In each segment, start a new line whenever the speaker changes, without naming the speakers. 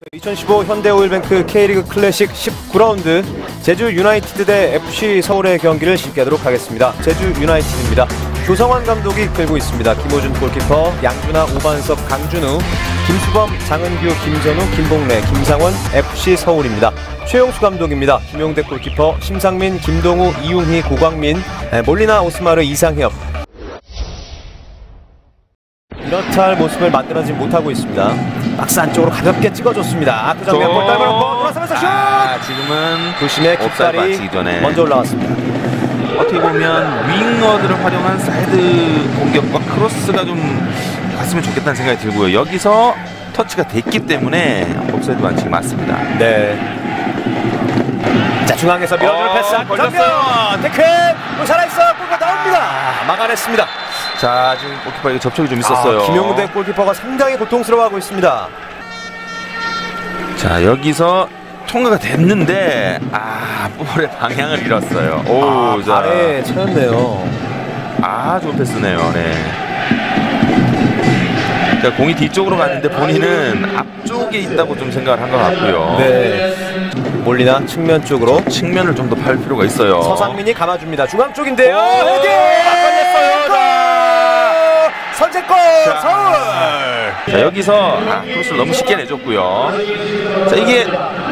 2015 현대오일뱅크 K리그 클래식 19라운드 제주 유나이티드 대 FC 서울의 경기를 실시하도록 하겠습니다. 제주 유나이티드입니다. 조성환 감독이 이끌고 있습니다. 김호준 골키퍼, 양준하, 오반석, 강준우, 김수범, 장은규, 김선우, 김봉래, 김상원, FC 서울입니다. 최용수 감독입니다. 김용대 골키퍼, 심상민, 김동우, 이웅희, 고광민, 몰리나, 오스마르, 이상협. 이렇다 할 모습을 만들어내지 못하고 있습니다. 박스 안쪽으로 가볍게 찍어줬습니다. 그 장면 볼 떨궈놓고 돌아서면서 슛!
지금은
도심의 깃발이 먼저 올라왔습니다.
어떻게 보면 윙어들을 활용한 사이드 공격과 크로스가 좀 갔으면 좋겠다는 생각이 들고요. 여기서 터치가 됐기 때문에 옵사이드 반칙이 맞습니다.
네. 자, 중앙에서 밀어주는 패스 한 장면! 태클! 또 살아있어! 골가 나옵니다! 막아냈습니다.
자, 지금 골키퍼에게 접촉이 좀 있었어요.
김용대 골키퍼가 상당히 고통스러워하고 있습니다.
자, 여기서 통과가 됐는데 볼의 방향을 잃었어요. 오, 자,
발에 차였네요.
좋은 패스네요. 네. 그러니까 공이 뒤쪽으로 갔는데 본인은 앞쪽에 있다고 좀 생각을 한 것 같고요.
네. 몰리나 측면 쪽으로
측면을 좀 더 팔 필요가 있어요.
서상민이 감아줍니다. 중앙 쪽인데요.
헤딩! 걸렸어요.
선제골 서울.
자, 여기서 크로스를 너무 쉽게 내줬고요. 자, 이게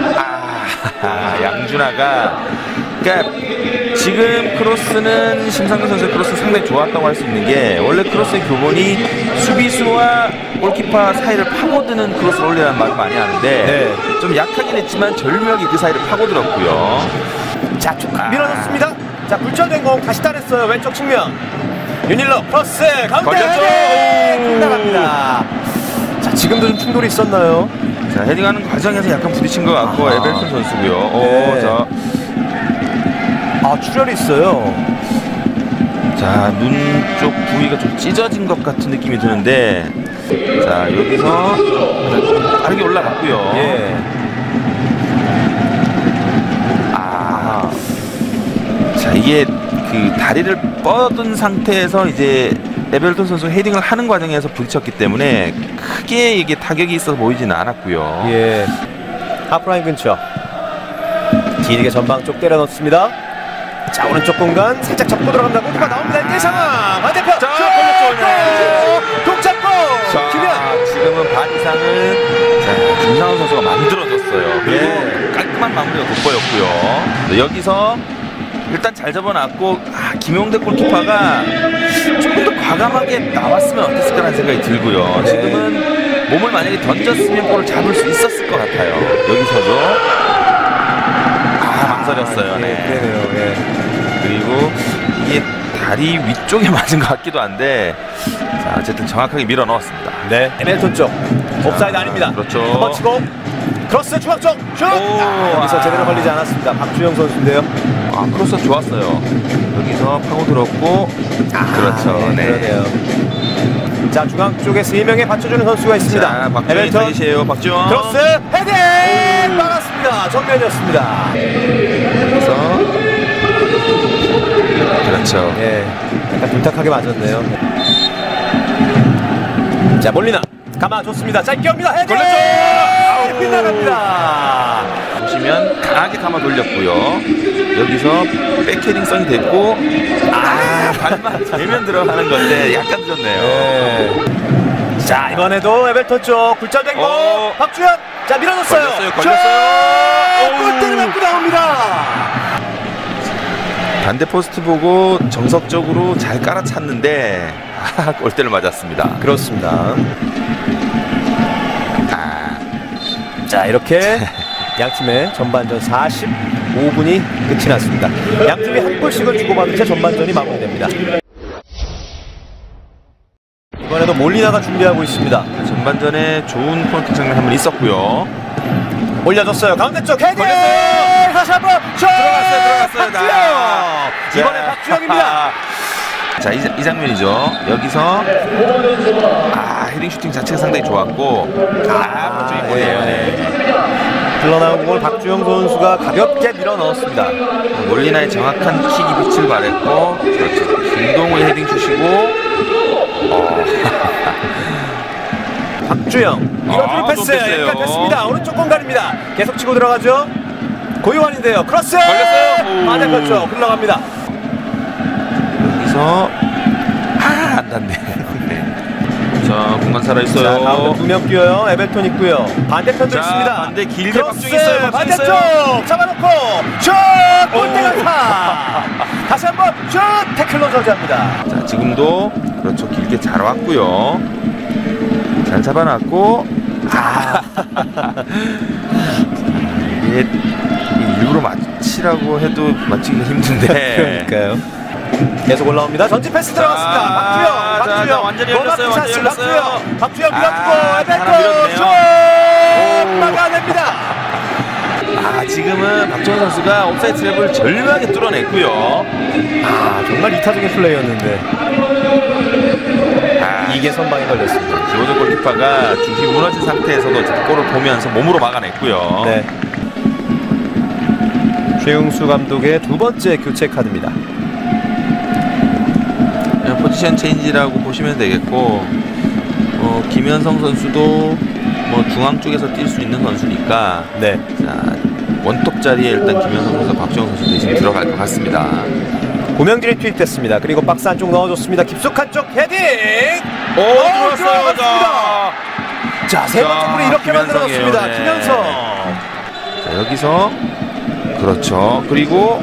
양준하가, 그러니까 지금 크로스는 심상민 선수의 크로스는 상당히 좋았다고 할 수 있는 게, 원래 크로스의 교본이 수비수와 골키퍼 사이를 파고드는 크로스를 올리라는 말을 많이 하는데 좀 약하긴 했지만 절묘하게 그 사이를 파고들었고요.
자, 쭉 밀어줬습니다. 자, 불철된 공 다시 따냈어요. 왼쪽 측면 윤일러 크로스 가운데 헤딩 나갑니다. 자, 지금도 좀 충돌이 있었나요?
자, 헤딩하는 과정에서 약간 부딪힌 것 같고 에벨턴 선수고요.
네.
자,
출혈이 있어요.
자, 눈 쪽 부위가 좀 찢어진 것 같은 느낌이 드는데, 자, 여기서 빠르게 올라갔고요.
예.
자, 이게 그 다리를 뻗은 상태에서 이제 에벨턴 선수 헤딩을 하는 과정에서 부딪혔기 때문에 크게 이게 타격이 있어서 보이지는 않았고요.
예. 하프라인 근처 길게 전방 쪽 때려 넣습니다. 자, 오른쪽 공간 살짝 접고 들어갑니다. 골키퍼 나옵니다. 1대 상황 반대편 슛! 걸렸죠. 동작골 김현.
지금은 반 이상을 김상훈 선수가 만들어줬어요. 그리고 깔끔한 마무리가 돋보였고요. 여기서 일단 잘 접어놨고, 김용대 골키퍼가 조금 더 과감하게 나왔으면 어땠을까라는 생각이 들고요. 지금은 몸을 만약에 던졌으면 볼을 잡을 수 있었을 것 같아요. 여기서도 망설였어요.
그러네요. 예.
그리고 이게 다리 위쪽에 맞은 것 같기도 한데, 자, 어쨌든 정확하게 밀어 넣었습니다.
네. 에벨턴 쪽 옵사이드 아닙니다.
그렇죠.
한번 치고 크로스 중앙 쪽 슛! 여기서 제대로 걸리지 않았습니다. 박주영 선수인데요.
크로스 좋았어요. 여기서 파고들었고, 그렇죠.
그러네요. 자, 중앙 쪽에 3명에 받쳐주는 선수가 있습니다.
자, 박주영 타깃이에요. 박주영
크로스 헤딩 막았습니다. 정면이었습니다.
그래서 그렇죠.
예, 약간 둔탁하게 맞았네요. 자, 몰리나 감아줬습니다. 짧게 옵니다. 헤딩 걸렸죠. 빗나갑니다.
보시면 강하게 감아 돌렸고요. 여기서 백헤딩성이 됐고, 발만 대면 들어가는 건데 약간 늦었네요.
네. 자, 이번에도 에벨턴 쪽 굴절된 거 박주현. 자, 밀어넣었어요.
걸렸어요.
골대를 맞고 나옵니다.
반대 포스트 보고 정석적으로 잘 깔아찼는데 골대를 맞았습니다.
그렇습니다. 자, 이렇게 양팀의 전반전 45분이 끝이 났습니다. 양팀이 한 골씩을 주고받은 채 전반전이 마무리됩니다. 이번에도 몰리나가 준비하고 있습니다.
전반전에 좋은 코너킥 장면 한번 있었고요.
올려줬어요. 가운데 쪽 헤딩!
걸렸어요.
다시 한번 슛!
들어갔어요.
박주영! 이번엔 박주영입니다.
자, 이 장면이죠. 여기서 헤딩 슈팅 자체가 상당히 좋았고, 박주영이 보여요.
흘러나온 공을 박주영 선수가 가볍게 밀어 넣었습니다.
몰리나의 정확한 킥이 빛을 발했고, 그렇죠. 김동우의 헤딩 슛이고,
박주영 밀어주는 패스
좋겠어요.
연결됐습니다. 오른쪽 공간입니다. 계속 치고 들어가죠. 고요한인데요. 크로스
걸렸어요.
맞았죠. 흘러갑니다.
여기서 안 닿네. 자, 공간 살아있어요.
자, 가운데 2명 뛰어요. 에벨톤 있고요. 반대편도
자,
있습니다.
반대 길게
크로스,
박중이 있어요. 박중이
반대쪽
있어요.
잡아놓고 슛! 골대강타! 다시 한번 슛! 태클로 저지합니다.
자, 지금도 그렇죠. 길게 잘 왔고요. 잘 잡아놨고 이게 일부러 맞히라고 해도 맞히기가 힘든데.
그러니까요. 계속 올라옵니다. 전진 패스 들어갔습니다.
자,
박주영.
완전히 열렸어요. 완전히 열렸어요.
박주영 밀어주고
하나
에벨톤 슛!
밀었네요.
막아냅니다.
지금은 박정현 선수가 옵사이드 트랩을 절묘하게 뚫어냈고요.
정말 이타적인 플레이였는데 이게 선방에 걸렸습니다.
김호준 골키퍼가 중심이 무너진 상태에서도 어쨌든 골을 보면서 몸으로 막아냈고요.
네. 최용수 감독의 두 번째 교체 카드입니다.
포지션 체인지라고 보시면 되겠고, 김현성 선수도 중앙 쪽에서 뛸 수 있는 선수니까,
네.
자, 원톱 자리에 일단 김현성 선수, 박주영 선수 대신 들어갈 것 같습니다.
고명진이 투입됐습니다. 그리고 박스 안쪽 넣어줬습니다. 깊숙한 쪽 헤딩!
들어왔어요.
자, 세 번째 골이 이렇게
김현성이에요.
만들어졌습니다.
네.
김현성.
자, 여기서 그렇죠. 그리고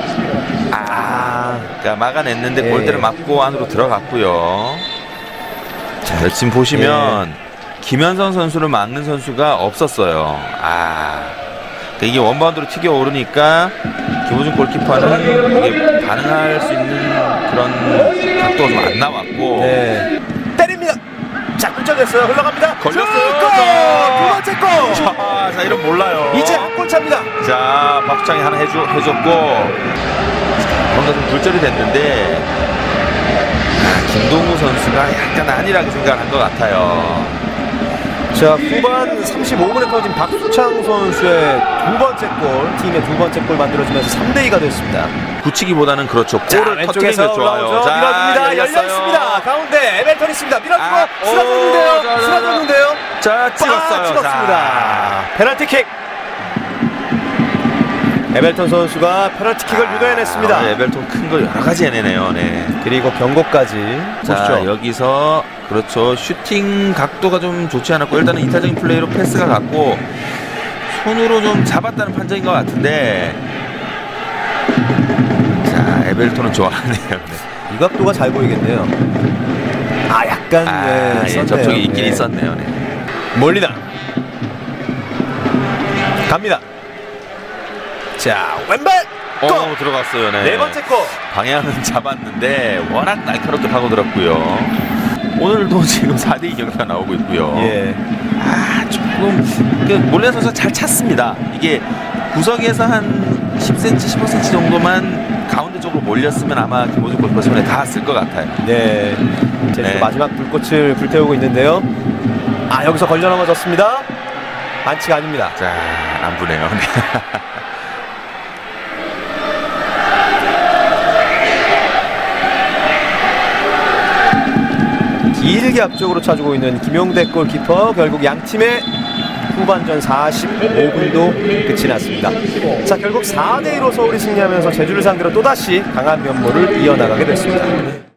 그러니까 막아냈는데
네.
골대를 맞고 안으로 들어갔고요. 자, 지금 보시면 김현성 선수를 막는 선수가 없었어요. 그러니까 이게 원바운드로 튀겨 오르니까 김호준 골키퍼는 이게 반응할 수 있는 그런 각도가 좀 안 나왔고.
네. 때립니다. 자, 굴절됐어요. 흘러갑니다.
걸렸어요.
골! 두 번째 골!
자, 이런 몰라요.
이제 한 골 차입니다.
자, 박주창이 하나 해줬고, 뭔가 좀 굴절이 됐는데, 김동우 선수가 약간 안일하게 생각을 한 것 같아요.
자, 후반 35분에 터진 박수창 선수의 두 번째 골, 팀의 두 번째 골 만들어지면서 3대2가 됐습니다.
굳히기보다는 그렇죠. 골을 터뜨리면 좋아요.
자, 밀어줍니다. 열려 있습니다. 가운데 에벨턴 있습니다. 밀어주고 쓰러졌는데요. 쓰러졌는데요.
자, 찍었어요.
찍었습니다. 페널티킥. 에벨턴 선수가 페널티킥을 유도해냈습니다.
에벨턴 큰 거 여러 가지 해내네요. 네.
그리고 경고까지.
자,
보시죠.
여기서 그렇죠. 슈팅 각도가 좀 좋지 않았고, 일단은 이타적인 플레이로 패스가 갔고, 손으로 좀 잡았다는 판정인 것 같은데, 자, 에벨턴은 좋아하네요. 네.
이 각도가 잘 보이겠네요. 약간
접촉이 있긴 있었네요. 네.
몰리나 갑니다. 자, 왼발 골!
들어갔어요. 네.
네 번째 골.
방향은 잡았는데 워낙 날카롭게 파고들었고요. 오늘도 지금 4대2 경기가 나오고 있고요.
예.
조금 몰리나 선수가 잘 찼습니다. 이게 구석에서 한 10cm, 15cm 정도만 가운데 쪽으로 몰렸으면 아마 김호준 골키퍼 손에 닿았을 것 같아요.
네. 제주도 마지막 불꽃을 불태우고 있는데요. 여기서 걸려 넘어졌습니다. 반칙 아닙니다.
자, 안 부네요. 네.
길게 앞쪽으로 차주고 있는 김용대 골키퍼. 결국 양 팀의 후반전 45분도 끝이 났습니다. 자, 결국 4대2로 서울이 승리하면서 제주를 상대로 또다시 강한 면모를 이어나가게 됐습니다.